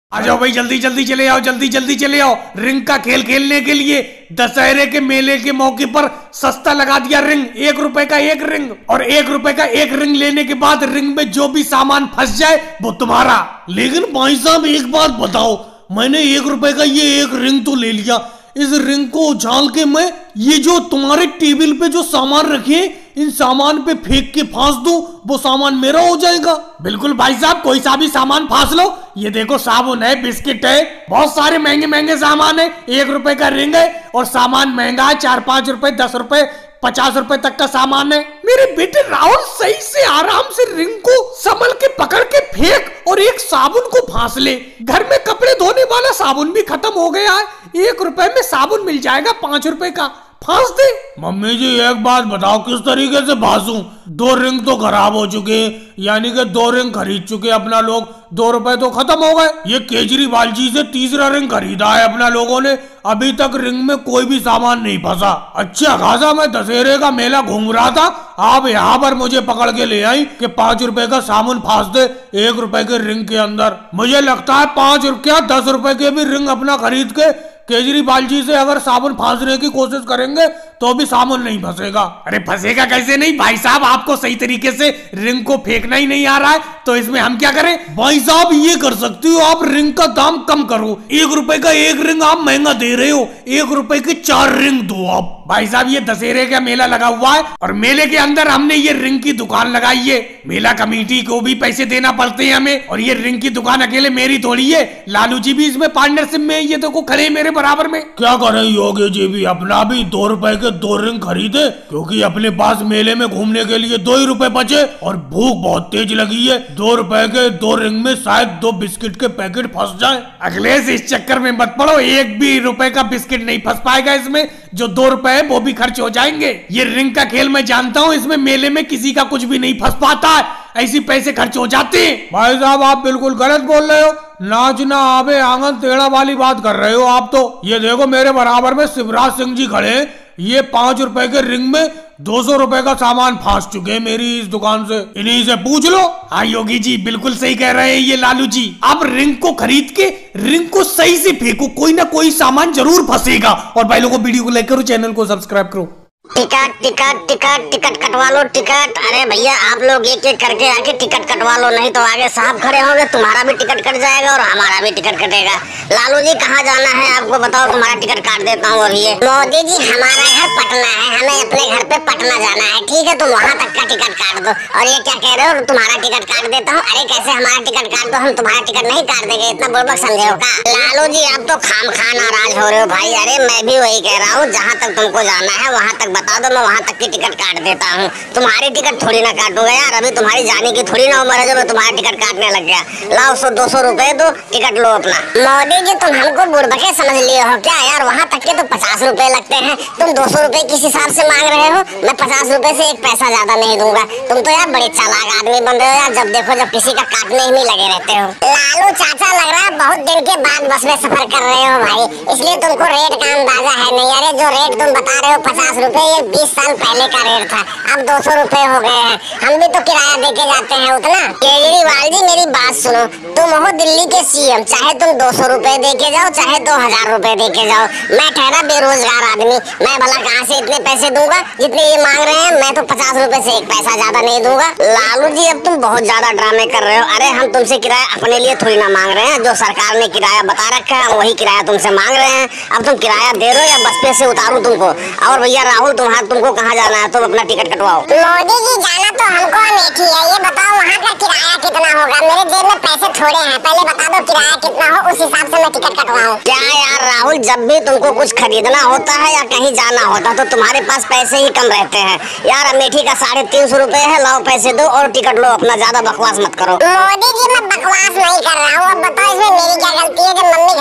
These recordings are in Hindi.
आ जाओ भाई, जल्दी जल्दी चले आओ, जल्दी जल्दी चले आओ। रिंग का खेल खेलने के लिए दशहरे के मेले के मौके पर सस्ता लगा दिया रिंग। 1 रुपए का एक रिंग, और 1 रुपए का एक रिंग लेने के बाद रिंग में जो भी सामान फंस जाए वो तुम्हारा। लेकिन भाई साहब एक बात बताओ, मैंने 1 रुपए का ये एक रिंग तो ले लिया, इस रिंग को उछाल के मैं ये जो तुम्हारे टेबल पे जो सामान रखे इन सामान पे फेंक के फांस दूं, वो सामान मेरा हो जाएगा? बिल्कुल भाई साहब, कोई सा भी सामान फांस लो। ये देखो, साबुन है, बिस्किट है, बहुत सारे महंगे महंगे सामान है। 1 रुपए का रिंग है और सामान महंगा है, 4-5 रुपए, 10 रुपए, 50 रुपए तक का सामान है। मेरे बेटे राहुल, सही से आराम से रिंग को संभल के पकड़ के फेंक और एक साबुन को फांस ले। घर में कपड़े धोने वाला साबुन भी खत्म हो गया है, 1 रुपए में साबुन मिल जाएगा 5 रुपए का, फांस दे। मम्मी जी एक बात बताओ, किस तरीके से फांसूं? 2 रिंग तो खराब हो चुके हैं, यानी कि 2 रिंग खरीद चुके अपना लोग, 2 रुपए तो खत्म हो गए। ये केजरीवाल जी से तीसरा रिंग खरीदा है अपना लोगों ने, अभी तक रिंग में कोई भी सामान नहीं फंसा। अच्छा खासा मैं दशहरे का मेला घूम रहा था, आप यहाँ पर मुझे पकड़ के ले आई कि 5 रुपए का साबुन फांस दे 1 रुपए के रिंग के अंदर। मुझे लगता है 5 रुपया 10 रुपए के भी रिंग अपना खरीद के केजरीवाल जी से अगर साबुन फांसने की कोशिश करेंगे तो भी साबुन नहीं फंसेगा। अरे फंसेगा कैसे नहीं भाई साहब, आपको सही तरीके से रिंग को फेंकना ही नहीं आ रहा है, तो इसमें हम क्या करें? भाई साहब ये कर सकती हो आप, रिंग का दाम कम करो। 1 रुपए का एक रिंग आप महंगा दे रहे हो, 1 रुपए के 4 रिंग दो आप। भाई साहब ये दशहरे का मेला लगा हुआ है और मेले के अंदर हमने ये रिंग की दुकान लगाई है, मेला कमेटी को भी पैसे देना पड़ते हैं हमें, और ये रिंग की दुकान अकेले मेरी थोड़ी है, लालू जी भी इसमें पार्टनरशिप में, ये देखो खड़े मेरे बराबर में। क्या करे योगी जी भी अपना भी 2 रुपए के 2 रिंग खरीदे, क्योंकि अपने पास मेले में घूमने के लिए 2 ही रुपए बचे और भूख बहुत तेज लगी है। 2 रुपए के 2 रिंग में शायद 2 बिस्किट के पैकेट फंस जाए। अखिलेश इस चक्कर में मत पड़ो, 1 भी रुपए का बिस्किट नहीं फंस पाएगा इसमें, जो 2 रुपए है वो भी खर्च हो जाएंगे। ये रिंग का खेल मैं जानता हूँ, इसमें मेले में किसी का कुछ भी नहीं फंस पाता है, ऐसी पैसे खर्च हो जाते हैं। भाई साहब आप बिल्कुल गलत बोल रहे हो, नाचना आवे आंगन टेढ़ा वाली बात कर रहे हो आप तो। ये देखो मेरे बराबर में शिवराज सिंह जी खड़े हैं, ये 5 रुपए के रिंग में 200 रुपए का सामान फांस चुके हैं मेरी इस दुकान से, इन्हीं से पूछ लो। हाँ योगी जी बिल्कुल सही कह रहे हैं ये लालू जी, आप रिंग को खरीद के रिंग को सही से फेंको, कोई ना कोई सामान जरूर फंसेगा। और भाई लोगों वीडियो को लाइक करो, चैनल को सब्सक्राइब करो। टिकट टिकट टिकट टिकट कटवा लो टिकट। अरे भैया आप लोग एक एक करके आके टिकट कटवा लो, नहीं तो आगे साहब खड़े होंगे, तुम्हारा भी टिकट कट जाएगा और हमारा भी टिकट कटेगा। लालू जी कहाँ जाना है आपको बताओ, तुम्हारा टिकट काट देता हूँ अभी। मोदी जी हमारा घर पटना है, हमें अपने घर पे पटना जाना है, ठीक है तुम वहाँ तक का टिकट काट दो। और ये क्या कह रहे हो, तुम्हारा टिकट काट देता हूँ? अरे कैसे हमारा टिकट काट दो, हम तुम्हारा टिकट नहीं काट देंगे, इतना बुड़बक समझे हो का? लालू जी आप तो खामखा नाराज हो रहे हो भाई। अरे मैं भी वही कह रहा हूँ, जहाँ तक तुमको जाना है वहाँ तक बता दो, मैं वहाँ तक की टिकट काट देता हूँ। तुम्हारी टिकट थोड़ी ना काटूंगा यार, अभी तुम्हारी जाने की थोड़ी ना उम्र है जो मैं तुम्हारा टिकट काटने लग गया। लाओ 100-200 रुपए दो, टिकट लो अपना। मोदी जी तुम हमको बुड़बके समझ लिए हो क्या यार, वहाँ तक के तो 50 रुपए लगते हैं, तुम 200 रुपए किस हिसाब से मांग रहे हो? मैं 50 रुपए से 1 पैसा ज्यादा नहीं दूंगा। तुम तो यार बड़े चालाक आदमी बन रहे हो यार, जब देखो जब किसी का काटने ही लगे रहते हो। लालू चाचा लग रहा है बहुत दिन के बाद बस में सफर कर रहे हो भाई, इसलिए तुमको रेट का अंदाजा है नहीं। अरे जो रेट तुम बता रहे हो 50 रुपए, ये 20 साल पहले का रेट था, अब 200 रुपए हो गए हैं। हम भी तो किराया देके जाते हैं उतना। केजरीवाल जी मेरी बात सुनो, तुम हो दिल्ली के सीएम, चाहे तुम 200 रुपए देके जाओ चाहे 2000 रुपए देके जाओ, मैं ठहरा बेरोजगार आदमी, मैं भला कहाँ से इतने पैसे दूंगा जितने ये मांग रहे हैं? मैं तो 50 रुपए से 1 पैसा ज्यादा नहीं दूंगा। लालू जी अब तुम बहुत ज्यादा ड्रामे कर रहे हो। अरे हम तुमसे किराया अपने लिए थोड़ी ना मांग रहे हैं, जो सरकार ने किराया बता रखा है वही किराया तुमसे मांग रहे हैं। अब तुम किराया दे रहे हो या बस पे से उतारूं तुमको? और भैया राहुल तुमको कहाँ जाना है, तुम अपना टिकट कटवाओ। मोदी जी जाना तो हमको अमेठी है, ये बताओ वहाँ का किराया कितना होगा? मेरे जेब में पैसे थोड़े हैं, पहले बता दो किराया कितना हो, उस हिसाब से मैं टिकट कटवाऊं। क्या यार राहुल, जब भी तुमको कुछ खरीदना होता है या कहीं जाना होता है तो तुम्हारे पास पैसे ही कम रहते हैं यार। अमेठी का 350 रुपए है, लाओ पैसे दो और टिकट लो अपना, ज्यादा बकवास मत करो। मोदी जी मैं बकवास नहीं कर रहा हूँ, अब बताओ इसमें मेरी क्या गलती है? जब मम्मी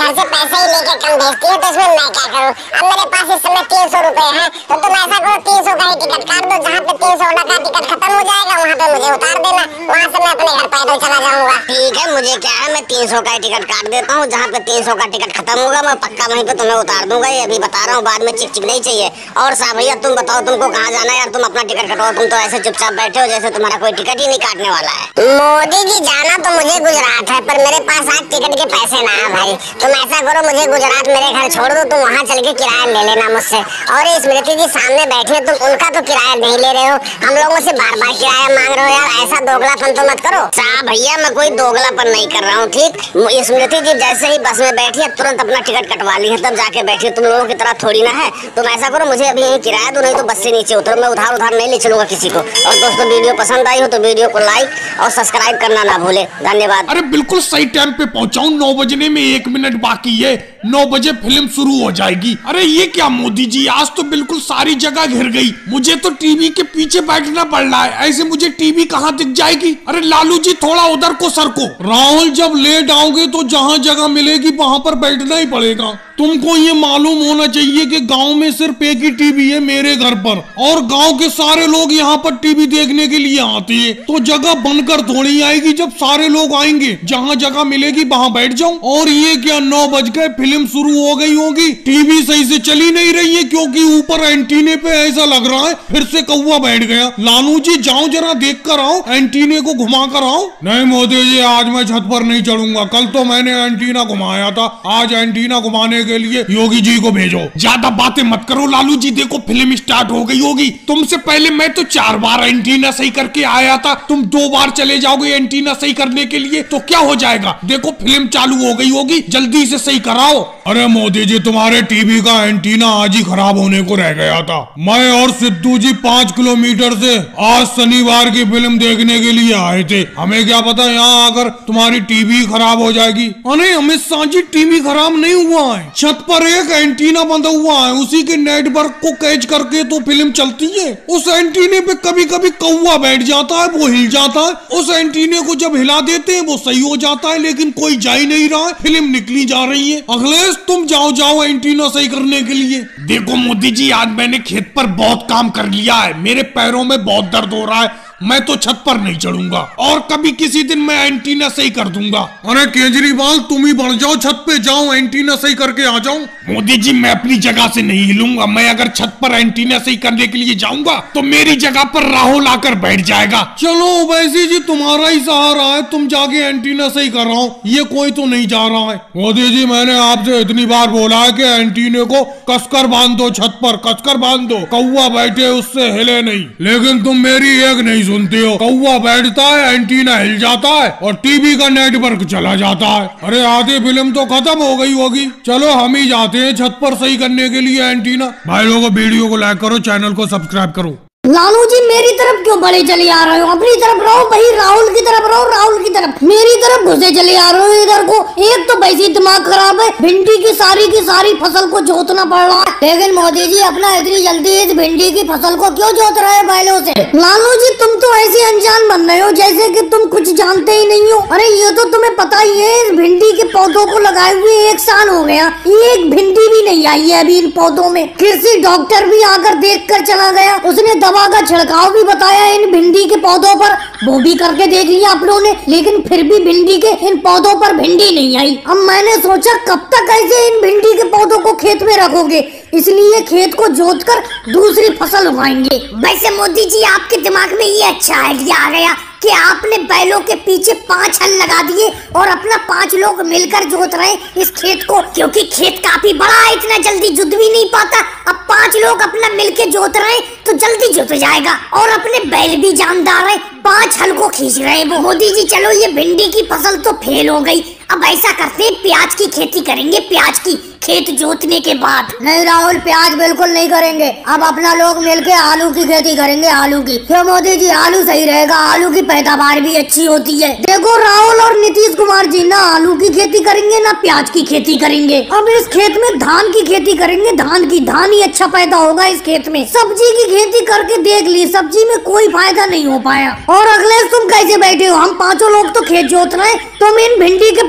घर से पैसे ही लेके कम भेजती है, तो इसमें मैं क्या करूँ। अब मेरे पास इस समय 300 रुपए है, तो तुम ऐसा करो 300 का ही टिकट काट दो, जहाँ पे 300 का टिकट खत्म हो जाएगा वहाँ पे मुझे उतार देना, वहाँ से मैं अपने घर पैदल चला जाऊंगा। ठीक है, मुझे क्या है, मैं 300 का ही टिकट काट देता हूँ, जहाँ पे 300 का टिकट खत्म होगा मैं पक्का वहीं पे तुम्हें उतार दूंगा। ये अभी बता रहा हूँ, बाद में चिक चिक नहीं चाहिए। और साहब भैया तुम बताओ तुमको कहाँ जाना है यार, तुम अपना टिकट कटवाओ। तुम तो ऐसे चुपचाप बैठे हो जैसे तुम्हारा कोई टिकट ही नहीं काटने वाला है। मोदी जी जाना तो मुझे गुजरात है, पर मेरे पास आज टिकट के पैसे ना है भाई। तुम ऐसा करो, मुझे गुजरात मेरे घर छोड़ दो, तुम वहाँ चल के किराया ले लेना मुझसे। और ये स्मृति जी सामने बैठी है, तुम उनका तो किराया नहीं ले रहे हो, हम लोगों से बार बार किराया मांग रहे हो यार, ऐसा दोगलापन तो मत करो। साहब भैया मैं कोई दोगलापन नहीं कर रहा हूँ, ठीक। स्मृति जी जैसे ही बस में बैठी है तुरंत अपना टिकट कटवा ली है, तब जाके बैठी है। तुम लोगों की तरह थोड़ी ना है। तुम ऐसा करो, मुझे अभी यही किराया दो, नहीं तो बस से नीचे उतरो, मैं उधार नहीं ले चलूंगा किसी को। और दोस्तों वीडियो पसंद आई हो तो वीडियो को लाइक और सब्सक्राइब करना ना भूले। धन्यवाद। अरे बिल्कुल सही टाइम पे पहुंचाऊं, 9 बजने में 1 मिनट बाकी है, 9 बजे फिल्म शुरू हो जाएगी। अरे ये क्या मोदी जी, आज तो बिल्कुल सारी जगह घिर गई। मुझे तो टीवी के पीछे बैठना पड़ रहा है, ऐसे मुझे टीवी कहाँ दिख जाएगी। अरे लालू जी थोड़ा उधर को सरको। राहुल जब लेट आओगे तो जहाँ जगह मिलेगी वहाँ पर बैठना ही पड़ेगा। तुमको ये मालूम होना चाहिए कि गांव में सिर्फ एक ही टीवी है मेरे घर पर, और गांव के सारे लोग यहाँ पर टीवी देखने के लिए आते हैं, तो जगह बनकर थोड़ी आएगी। जब सारे लोग आएंगे जहाँ जगह मिलेगी वहाँ बैठ जाऊं। और ये क्या 9 बज गए, फिल्म शुरू हो गई होगी, टीवी सही से चली नहीं रही है क्योंकि ऊपर एंटीने पे ऐसा लग रहा है फिर से कौवा बैठ गया। लालू जी जाओ जरा देख कर आओ, एंटीने को घुमा कर आओ। नहीं मोदी जी आज मैं छत पर नहीं चढ़ूंगा, कल तो मैंने एंटीना घुमाया था, आज एंटीना घुमाने के लिए योगी जी को भेजो। ज्यादा बातें मत करो लालू जी, देखो फिल्म स्टार्ट हो गई होगी। तुमसे पहले मैं तो 4 बार एंटीना सही करके आया था, तुम 2 बार चले जाओगे एंटीना सही करने के लिए तो क्या हो जाएगा। देखो फिल्म चालू हो गई होगी, जल्दी से सही कराओ। अरे मोदी जी तुम्हारे टीवी का एंटीना आज ही खराब होने को रह गया था। मैं और सिद्धू जी 5 किलोमीटर से आज शनिवार की फिल्म देखने के लिए आए थे, हमें क्या पता यहाँ आकर तुम्हारी टीवी खराब हो जाएगी। अरे अमित शाह जी टीवी खराब नहीं हुआ है, छत पर एक एंटीना बंधा हुआ है, उसी के नेटवर्क को कैच करके तो फिल्म चलती है। उस एंटीने पे कभी कभी कौवा बैठ जाता है, वो हिल जाता है। उस एंटीने को जब हिला देते हैं वो सही हो जाता है, लेकिन कोई जा ही नहीं रहा है, फिल्म निकली जा रही है। अखिलेश तुम जाओ एंटीना सही करने के लिए। देखो मोदी जी आज मैंने खेत पर बहुत काम कर लिया है, मेरे पैरों में बहुत दर्द हो रहा है, मैं तो छत पर नहीं चढ़ूंगा, और कभी किसी दिन मैं एंटीना सही कर दूंगा। अरे केजरीवाल तुम ही बढ़ जाओ, छत पे जाओ एंटीना सही करके आ जाओ। मोदी जी मैं अपनी जगह से नहीं हिलूंगा, मैं अगर छत पर एंटीना सही करने के लिए जाऊंगा तो मेरी जगह पर राहुल आकर बैठ जाएगा। चलो वैसे जी तुम्हारा ही सहारा है, तुम जाके एंटीना सही कर रहा हूँ, ये कोई तो नहीं जा रहा है। मोदी जी मैंने आपसे इतनी बार बोला है कि एंटीने को कसकर बांध दो, छत पर कसकर बांध दो, कौवा बैठे उससे हिले नहीं, लेकिन तुम मेरी एक नहीं सुनते हो। कौवा बैठता है, एंटीना हिल जाता है और टीवी का नेटवर्क चला जाता है। अरे आधी फिल्म तो खत्म हो गई होगी, चलो हम ही जाते हैं छत पर सही करने के लिए एंटीना। भाई लोगों वीडियो को लाइक करो, चैनल को सब्सक्राइब करो। लालू जी मेरी तरफ क्यों बड़े चले आ रहे हो, अपनी तरफ रहो भाई, राहुल की तरफ रहो, राहुल की तरफ, मेरी तरफ घुसे चले आ रहे हो इधर को। एक तो वैसे दिमाग खराब है, भिंडी की सारी फसल को जोतना पड़ रहा है, लेकिन मोदी जी अपना इतनी जल्दी इस भिंडी की फसल को क्यों जोत रहे हैं बैलों से। लालू जी तुम तो ऐसे अनजान बन रहे हो जैसे कि तुम कुछ जानते ही नहीं हो। अरे ये तो तुम्हें पता ही है, इस भिंडी के पौधों को लगाए हुए 1 साल हो गया, एक भिंडी भी नहीं आई है अभी इन पौधों में। कृषि डॉक्टर भी आकर देख कर चला गया, उसने दवा का छिड़काव भी बताया इन भिंडी के पौधों पर, वो भी करके देख लिया आप लोगों ने, लेकिन फिर भी भिंडी के इन पौधों पर भिंडी नहीं आई। अब मैंने सोचा कब तक ऐसे इन भिंडी के पौधों को खेत में रखोगे, इसलिए खेत को जोतकर दूसरी फसल उगाएंगे। वैसे मोदी जी आपके दिमाग में ये अच्छा आइडिया आ गया कि आपने बैलों के पीछे 5 हल लगा दिए और अपना 5 लोग मिलकर जोत रहे इस खेत को, क्योंकि खेत काफी बड़ा है, इतना जल्दी जुत भी नहीं पाता। अब 5 लोग अपना मिलके जोत रहे तो जल्दी जुत जाएगा, और अपने बैल भी जानदार है, 5 हल को खींच रहे वो। मोदी जी चलो ये भिंडी की फसल तो फेल हो गई, अब ऐसा करते हैं प्याज की खेती करेंगे, प्याज की खेत जोतने के बाद। नहीं राहुल प्याज बिल्कुल नहीं करेंगे, अब अपना लोग मिलके आलू की खेती करेंगे, आलू की। क्यों मोदी जी आलू सही रहेगा, आलू की पैदावार भी अच्छी होती है। देखो राहुल और नीतीश कुमार जी ना आलू की खेती करेंगे ना प्याज की खेती करेंगे, अब इस खेत में धान की खेती करेंगे, धान ही अच्छा पैदा होगा इस खेत में। सब्जी की खेती करके देख ली, सब्जी में कोई फायदा नहीं हो पाया। और अखिलेश तुम कैसे बैठे हो, हम 5 लोग तो खेत जोत रहे हैं, तुम इन भिंडी के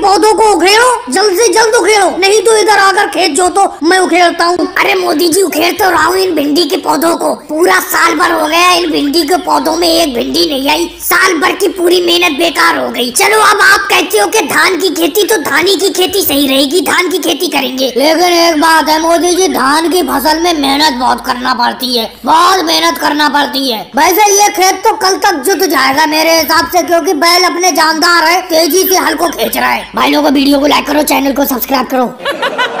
पौधों को उखेड़ो, जल्द से जल्द उखेड़ो, नहीं तो इधर आकर खेत जोतो, मैं उखेड़ता हूँ। अरे मोदी जी उखेड़ तो रहा हूँ इन भिंडी के पौधों को, पूरा साल भर हो गया इन भिंडी के पौधों में एक भिंडी नहीं आई, साल भर की पूरी मेहनत बेकार हो गई। चलो अब आप कहते हो कि धान की खेती, तो धानी की खेती सही रहेगी, धान की खेती करेंगे। लेकिन एक बात है मोदी जी, धान की फसल में मेहनत बहुत करना पड़ती है, बहुत मेहनत करना पड़ती है। वैसे ये खेत तो कल तक जुत जाएगा मेरे हिसाब से, क्योंकि बैल अपने जानदार है, तेजी से हल को खींच रहा है। भाई लोगों वीडियो को लाइक करो, चैनल को सब्सक्राइब करो।